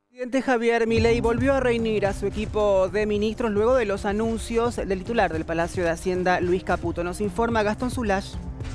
El presidente Javier Milei volvió a reunir a su equipo de ministros luego de los anuncios del titular del Palacio de Hacienda, Luis Caputo. Nos informa Gastón Zulach.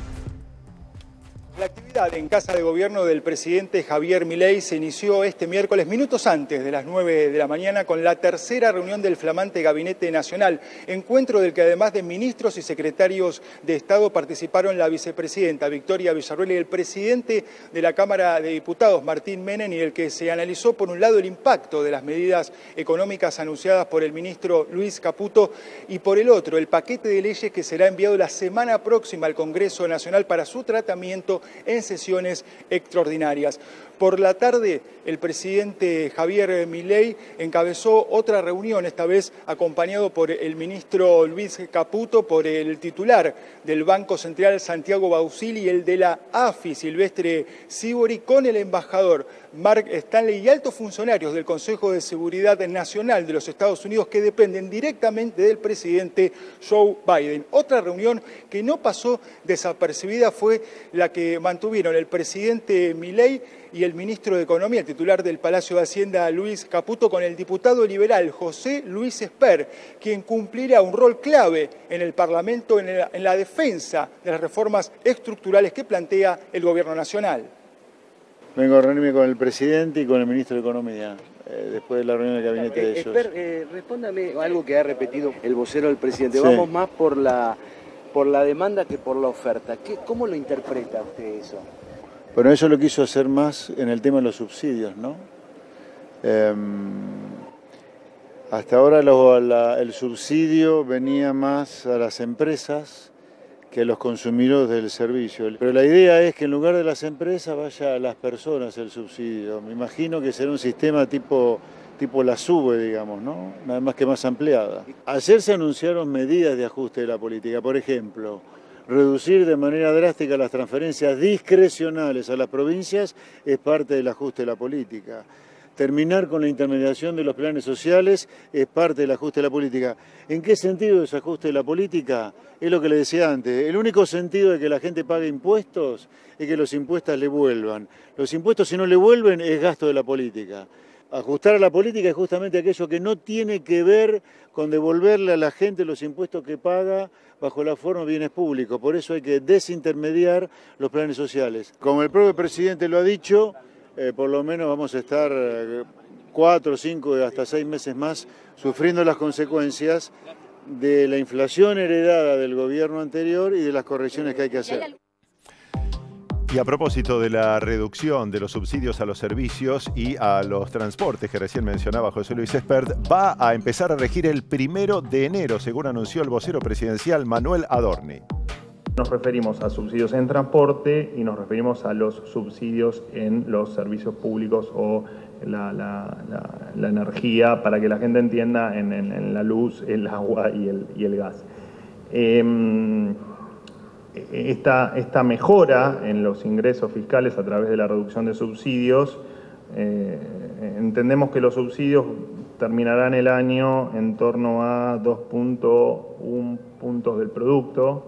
La actividad en Casa de Gobierno del presidente Javier Milei se inició este miércoles, minutos antes de las 9 de la mañana, con la tercera reunión del flamante Gabinete Nacional, encuentro del que además de ministros y secretarios de Estado participaron la vicepresidenta Victoria Villarruel y el presidente de la Cámara de Diputados, Martín Menem, y el que se analizó por un lado el impacto de las medidas económicas anunciadas por el ministro Luis Caputo y por el otro el paquete de leyes que será enviado la semana próxima al Congreso Nacional para su tratamiento en sesiones extraordinarias. Por la tarde, el presidente Javier Milei encabezó otra reunión, esta vez acompañado por el ministro Luis Caputo, por el titular del Banco Central, Santiago Bauzili, y el de la AFI, Silvestre Sibori, con el embajador Mark Stanley y altos funcionarios del Consejo de Seguridad Nacional de los Estados Unidos que dependen directamente del presidente Joe Biden. Otra reunión que no pasó desapercibida fue la que mantuvieron el presidente Milei y el ministro de Economía, el titular del Palacio de Hacienda, Luis Caputo, con el diputado liberal José Luis Esper, quien cumplirá un rol clave en el Parlamento en la defensa de las reformas estructurales que plantea el Gobierno Nacional. Vengo a reunirme con el presidente y con el ministro de Economía, después de la reunión del gabinete de ellos. Esper, respóndame algo que ha repetido el vocero del presidente. Sí. Vamos más por la demanda que por la oferta. ¿Cómo lo interpreta usted eso? Bueno, eso lo quiso hacer más en el tema de los subsidios, ¿no? Hasta ahora el subsidio venía más a las empresas que a los consumidores del servicio. Pero la idea es que en lugar de las empresas vaya a las personas el subsidio. Me imagino que será un sistema tipo la SUBE, digamos, ¿no? Nada más que más ampliada. Ayer se anunciaron medidas de ajuste de la política. Por ejemplo, reducir de manera drástica las transferencias discrecionales a las provincias es parte del ajuste de la política. Terminar con la intermediación de los planes sociales es parte del ajuste de la política. ¿En qué sentido es ajuste de la política? Es lo que le decía antes. El único sentido de que la gente pague impuestos es que los impuestos le vuelvan. Los impuestos, si no le vuelven, es gasto de la política. Ajustar a la política es justamente aquello que no tiene que ver con devolverle a la gente los impuestos que paga bajo la forma de bienes públicos. Por eso hay que desintermediar los planes sociales. Como el propio presidente lo ha dicho, por lo menos vamos a estar 4, 5, hasta 6 meses más sufriendo las consecuencias de la inflación heredada del gobierno anterior y de las correcciones que hay que hacer. Y a propósito de la reducción de los subsidios a los servicios y a los transportes que recién mencionaba José Luis Espert, va a empezar a regir el 1 de enero, según anunció el vocero presidencial Manuel Adorni. Nos referimos a subsidios en transporte y nos referimos a los subsidios en los servicios públicos o la energía, para que la gente entienda, en la luz, el agua y el gas. Esta mejora en los ingresos fiscales a través de la reducción de subsidios, entendemos que los subsidios terminarán el año en torno a 2.1 puntos del producto.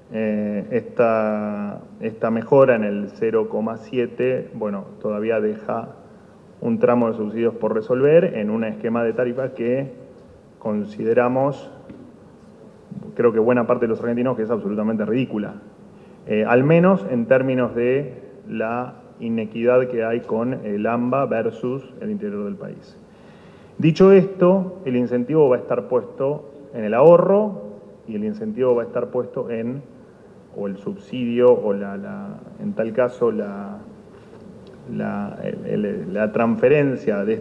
Esta mejora en el 0,7, bueno, todavía deja un tramo de subsidios por resolver en un esquema de tarifa que consideramos, creo que buena parte de los argentinos, que es absolutamente ridícula, al menos en términos de la inequidad que hay con el AMBA versus el interior del país. Dicho esto, el incentivo va a estar puesto en el ahorro y el incentivo va a estar puesto o el subsidio, o en tal caso la transferencia de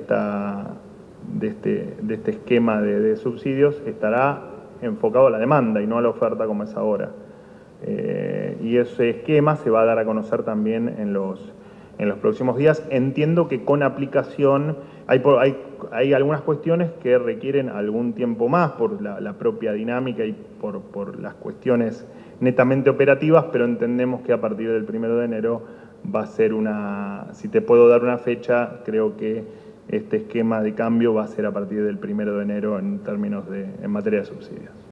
este esquema de subsidios estará enfocado a la demanda y no a la oferta como es ahora. Y ese esquema se va a dar a conocer también en los próximos días. Entiendo que con aplicación hay algunas cuestiones que requieren algún tiempo más por la propia dinámica y por las cuestiones netamente operativas, pero entendemos que a partir del 1 de enero va a ser si te puedo dar una fecha, creo que este esquema de cambio va a ser a partir del 1 de enero en materia de subsidios.